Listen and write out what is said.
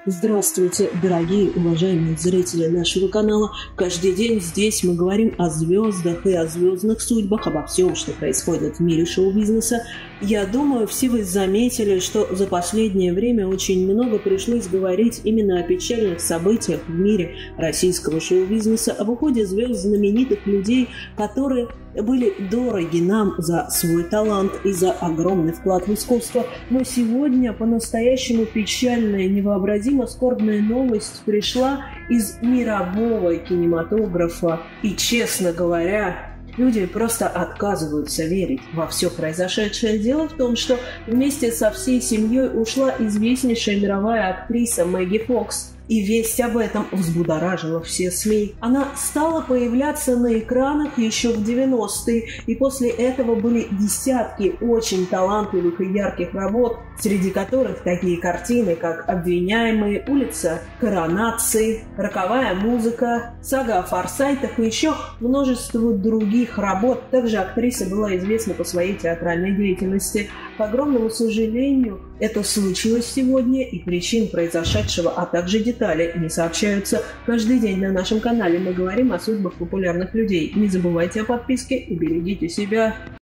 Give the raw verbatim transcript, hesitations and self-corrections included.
Здравствуйте, дорогие уважаемые зрители нашего канала. Каждый день здесь мы говорим о звездах и о звездных судьбах, обо всем, что происходит в мире шоу-бизнеса. Я думаю, все вы заметили, что за последнее время очень много пришлось говорить именно о печальных событиях в мире российского шоу-бизнеса, об уходе звезд, знаменитых людей, которые были дороги нам за свой талант и за огромный вклад в искусство. Но сегодня по-настоящему печальная, невообразимо скорбная новость пришла из мирового кинематографа. И, честно говоря, люди просто отказываются верить во все произошедшее. Дело в том, что вместе со всей семьей ушла известнейшая мировая актриса Мэгги Фокс. И весть об этом взбудоражила все СМИ. Она стала появляться на экранах еще в девяностые, и после этого были десятки очень талантливых и ярких работ, среди которых такие картины, как «Обвиняемые», «Улица коронации», «Роковая музыка», «Сага о Форсайтах» и еще множество других работ. Также актриса была известна по своей театральной деятельности. К огромному сожалению, это случилось сегодня, и причин произошедшего, а также детали не сообщаются. Каждый день на нашем канале мы говорим о судьбах популярных людей. Не забывайте о подписке и берегите себя.